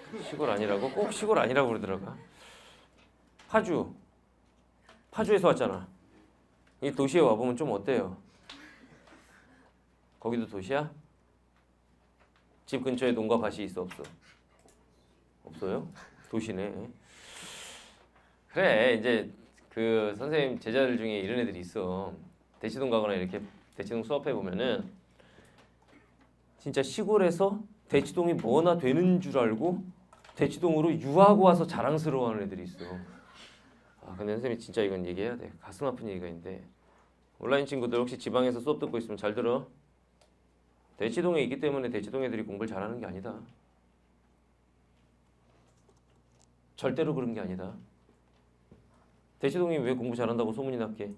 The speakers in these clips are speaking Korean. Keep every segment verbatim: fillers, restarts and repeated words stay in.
시골 아니라고? 꼭 시골 아니라고 그러더라고. 파주. 파주에서 왔잖아. 이 도시에 와보면 좀 어때요? 거기도 도시야? 집 근처에 농가 밭이 있어 없어? 없어요? 도시네. 그래 이제 그 선생님 제자들 중에 이런 애들이 있어. 대치동 가거나 이렇게 대치동 수업해 보면은 진짜 시골에서 대치동이 뭐나 되는 줄 알고 대치동으로 유학 와서 자랑스러워하는 애들이 있어. 아 근데 선생님이 진짜 이건 얘기해야 돼. 가슴 아픈 얘기가 있는데 온라인 친구들 혹시 지방에서 수업 듣고 있으면 잘 들어. 대치동에 있기 때문에 대치동 애들이 공부를 잘하는 게 아니다. 절대로 그런 게 아니다. 대치동이 왜 공부 잘한다고 소문이 났게?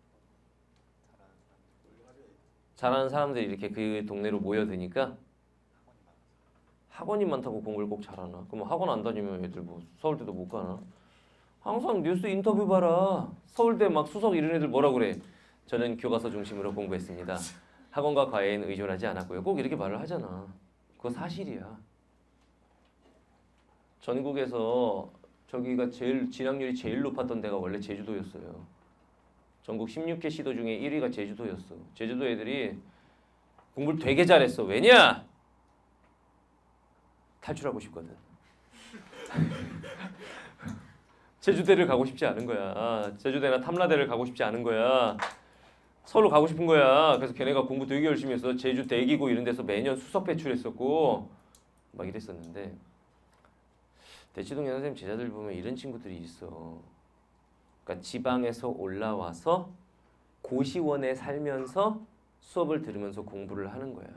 잘하는 사람들이 이렇게 그 동네로 모여드니까 학원이 많다고 공부를 꼭 잘하나? 그럼 학원 안 다니면 애들 뭐 서울대도 못 가나? 항상 뉴스 인터뷰 봐라. 서울대 막 수석 이런 애들 뭐라 그래? 저는 교과서 중심으로 공부했습니다. 학원과 과외에는 의존하지 않았고요. 꼭 이렇게 말을 하잖아. 그거 사실이야. 전국에서 저기가 제일 진학률이 제일 높았던 데가 원래 제주도였어요. 전국 십육 개 시도 중에 일 위가 제주도였어. 제주도 애들이 공부를 되게 잘했어. 왜냐? 탈출하고 싶거든. 제주대를 가고 싶지 않은 거야. 제주대나 탐라대를 가고 싶지 않은 거야. 서울로 가고 싶은 거야. 그래서 걔네가 공부 되게 열심히 했어. 제주 대기고 이런 데서 매년 수석 배출했었고 막 이랬었는데 대치동에 선생님 제자들 보면 이런 친구들이 있어. 그러니까 지방에서 올라와서 고시원에 살면서 수업을 들으면서 공부를 하는 거야.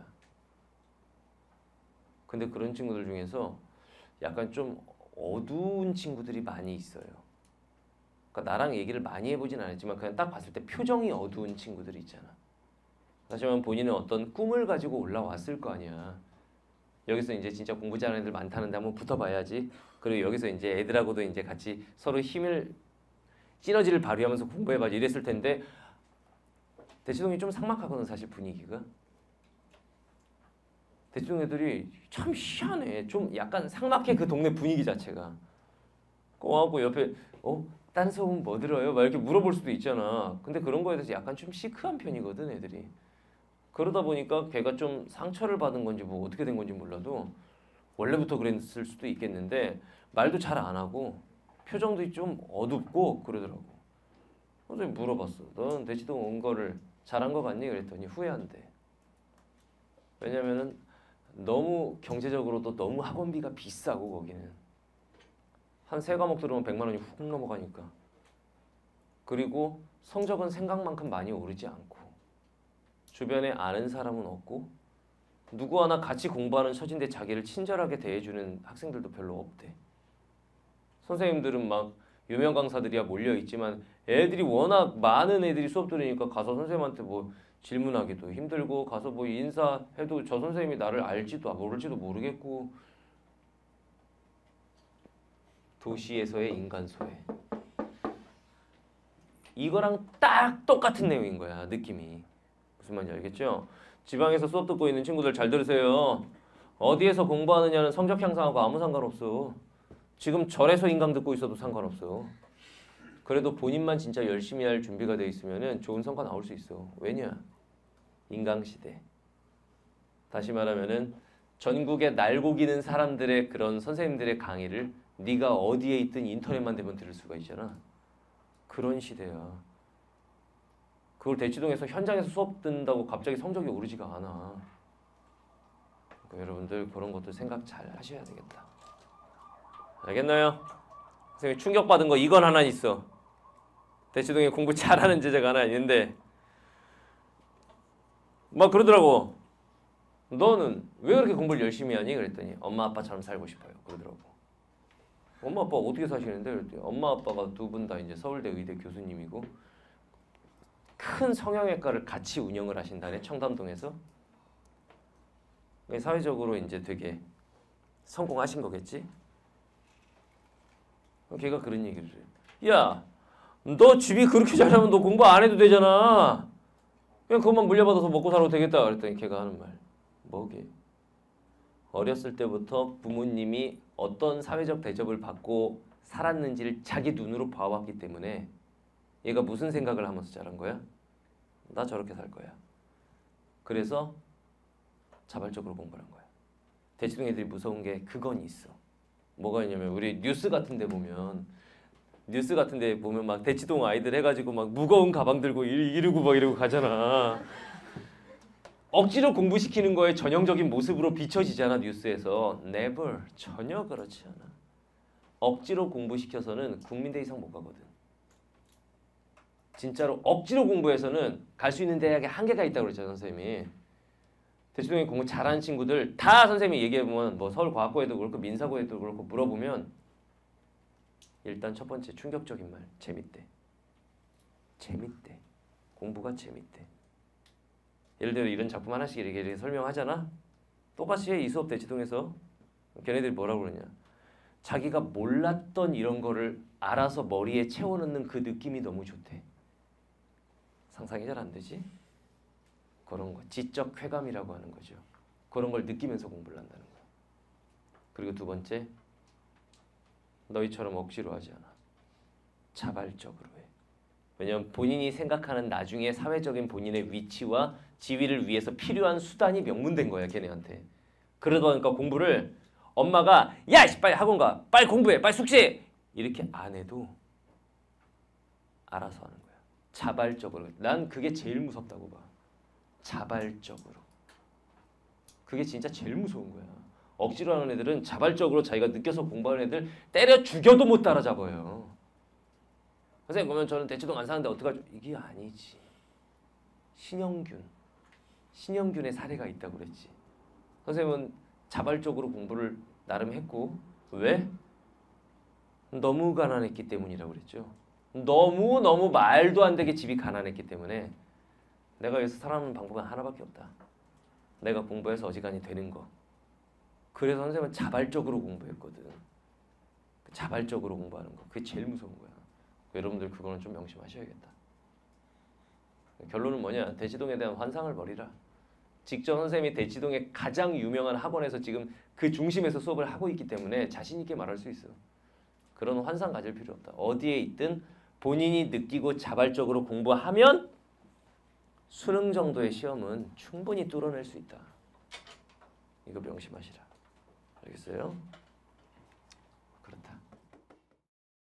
근데 그런 친구들 중에서 약간 좀 어두운 친구들이 많이 있어요. 그러니까 나랑 얘기를 많이 해보진 않았지만 그냥 딱 봤을 때 표정이 어두운 친구들이 있잖아. 하지만 본인은 어떤 꿈을 가지고 올라왔을 거 아니야. 여기서 이제 진짜 공부 잘하는 애들 많다는데 한번 붙어봐야지. 그리고 여기서 이제 애들하고도 이제 같이 서로 힘을 시너지를 발휘하면서 공부해봐야지 이랬을 텐데 대치동이 좀 삭막하거든 사실 분위기가. 대치동 애들이 참 희한해. 좀 약간 삭막해 그 동네 분위기 자체가. 꼬하고 옆에 어? 딴 수업은 뭐 들어요? 막 이렇게 물어볼 수도 있잖아. 근데 그런 거에 대해서 약간 좀 시크한 편이거든 애들이. 그러다 보니까 걔가 좀 상처를 받은 건지 뭐 어떻게 된 건지 몰라도 원래부터 그랬을 수도 있겠는데 말도 잘 안 하고 표정도 좀 어둡고 그러더라고. 선생님 물어봤어. 넌 대치동 온 거를 잘한 거 같니? 그랬더니 후회한대. 왜냐면은 너무 경제적으로도 너무 학원비가 비싸고 거기는 한 세 과목 들으면 백만 원이 훅 넘어가니까. 그리고 성적은 생각만큼 많이 오르지 않고 주변에 아는 사람은 없고 누구 하나 같이 공부하는 처지인데 자기를 친절하게 대해주는 학생들도 별로 없대. 선생님들은 막 유명 강사들이야 몰려있지만 애들이 워낙 많은 애들이 수업 들으니까 가서 선생님한테 뭐 질문하기도 힘들고 가서 뭐 인사해도 저 선생님이 나를 알지도 모를지도 모르겠고. 도시에서의 인간 소외. 이거랑 딱 똑같은 내용인 거야 느낌이. 무슨 말인지 알겠죠? 지방에서 수업 듣고 있는 친구들 잘 들으세요. 어디에서 공부하느냐는 성적 향상하고 아무 상관없어. 지금 절에서 인강 듣고 있어도 상관없어. 그래도 본인만 진짜 열심히 할 준비가 돼 있으면 좋은 성과 나올 수 있어. 왜냐? 인강시대. 다시 말하면은 전국에 날고기는 사람들의 그런 선생님들의 강의를 네가 어디에 있든 인터넷만 되면 들을 수가 있잖아. 그런 시대야. 그걸 대치동에서 현장에서 수업 듣는다고 갑자기 성적이 오르지가 않아. 그러니까 여러분들 그런 것도 생각 잘 하셔야 되겠다. 알겠나요? 선생님이 충격받은 거 이건 하나 있어. 대치동에 공부 잘하는 제자가 하나 있는데 막 그러더라고. 너는 왜 그렇게 공부를 열심히 하니? 그랬더니 엄마 아빠처럼 살고 싶어요. 그러더라고. 엄마 아빠 어떻게 사시는데? 그랬더니 엄마 아빠가 두 분 다 이제 서울대 의대 교수님이고 큰 성형외과를 같이 운영을 하신다네. 청담동에서. 사회적으로 이제 되게 성공하신 거겠지? 걔가 그런 얘기를 해. 야, 너 집이 그렇게 잘하면 너 공부 안 해도 되잖아. 그냥 그것만 물려받아서 먹고 살아도 되겠다. 그랬더니 걔가 하는 말. 뭐게? 어렸을 때부터 부모님이 어떤 사회적 대접을 받고 살았는지를 자기 눈으로 봐왔기 때문에 얘가 무슨 생각을 하면서 자란 거야? 나 저렇게 살 거야. 그래서 자발적으로 공부를 한 거야. 대치동 애들이 무서운 게 그건 있어. 뭐가 있냐면 우리 뉴스 같은 데 보면 뉴스 같은 데 보면 막 대치동 아이들 해가지고 막 무거운 가방 들고 이러고 막 이러고 가잖아. 억지로 공부시키는 거에 전형적인 모습으로 비춰지잖아 뉴스에서. Never. 전혀 그렇지 않아. 억지로 공부시켜서는 국민대 이상 못 가거든. 진짜로 억지로 공부해서는 갈 수 있는 대학에 한계가 있다고 그랬잖아 선생님이. 대치동에 공부 잘하는 친구들 다 선생님이 얘기해보면 뭐 서울과학고에도 그렇고 민사고에도 그렇고 물어보면 일단 첫 번째 충격적인 말 재밌대. 재밌대. 공부가 재밌대. 예를 들어 이런 작품 하나씩 이렇게, 이렇게 설명하잖아. 똑같이 해 이 수업 대치동에서. 걔네들이 뭐라고 그러냐. 자기가 몰랐던 이런 거를 알아서 머리에 채워넣는 그 느낌이 너무 좋대. 상상이 잘 안 되지? 그런 거. 지적 쾌감이라고 하는 거죠. 그런 걸 느끼면서 공부를 한다는 거야. 그리고 두 번째, 너희처럼 억지로 하지 않아. 자발적으로 해. 왜냐면 본인이 생각하는 나중에 사회적인 본인의 위치와 지위를 위해서 필요한 수단이 명문된 거야 걔네한테. 그러다 보니까 공부를 엄마가 야 빨리 학원 가, 빨리 공부해, 빨리 숙제해 이렇게 안 해도 알아서 하는 거야. 자발적으로. 난 그게 제일 무섭다고 봐. 자발적으로. 그게 진짜 제일 무서운 거야. 억지로 하는 애들은 자발적으로 자기가 느껴서 공부하는 애들 때려 죽여도 못 따라잡아요. 선생님 그러면 저는 대치동 안 사는데 어떡하죠? 이게 아니지. 신영균. 신영균의 사례가 있다고 그랬지. 선생님은 자발적으로 공부를 나름 했고 왜? 너무 가난했기 때문이라고 그랬죠. 너무너무 말도 안 되게 집이 가난했기 때문에 내가 여기서 살아남는 방법은 하나밖에 없다. 내가 공부해서 어지간히 되는 거. 그래서 선생님은 자발적으로 공부했거든. 자발적으로 공부하는 거. 그게 제일 무서운 거야. 여러분들 그거는 좀 명심하셔야겠다. 결론은 뭐냐? 대치동에 대한 환상을 버리라. 직접 선생님이 대치동의 가장 유명한 학원에서 지금 그 중심에서 수업을 하고 있기 때문에 자신 있게 말할 수 있어. 그런 환상 가질 필요 없다. 어디에 있든 본인이 느끼고 자발적으로 공부하면 수능 정도의 시험은 충분히 뚫어낼 수 있다. 이거 명심하시라. 알겠어요?